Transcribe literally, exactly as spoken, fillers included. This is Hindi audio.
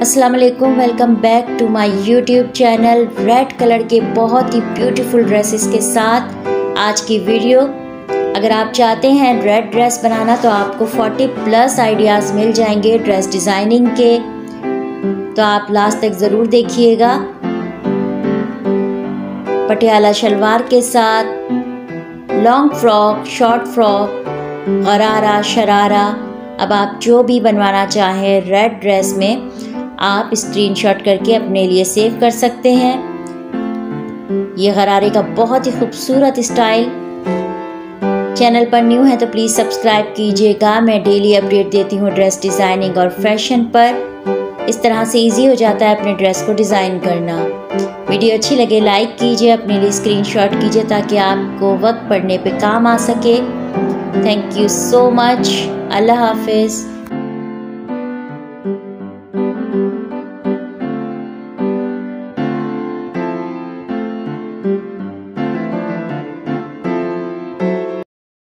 अस्सलाम वालेकुम, welcome back to my YouTube channel. Red colour के बहुत ही ब्यूटीफुल ड्रेसेस के साथ आज की वीडियो। अगर आप चाहते हैं रेड ड्रेस बनाना तो आपको चालीस प्लस आइडियाज़ मिल जाएंगे ड्रेस डिज़ाइनिंग के, तो आप लास्ट तक ज़रूर देखिएगा। पटियाला शलवार के साथ लॉन्ग फ्रॉक, शॉर्ट फ्रॉक, गरारा, शरारा, अब आप जो भी बनवाना चाहें रेड ड्रेस में आप स्क्रीनशॉट करके अपने लिए सेव कर सकते हैं। ये गरारे का बहुत ही खूबसूरत स्टाइल। चैनल पर न्यू है तो प्लीज़ सब्सक्राइब कीजिएगा। मैं डेली अपडेट देती हूँ ड्रेस डिज़ाइनिंग और फैशन पर। इस तरह से इजी हो जाता है अपने ड्रेस को डिज़ाइन करना। वीडियो अच्छी लगे लाइक कीजिए, अपने लिए स्क्रीनशॉट कीजिए ताकि आपको वक्त पड़ने पे काम आ सके। Thank you so much. अल्लाह हाफिज़।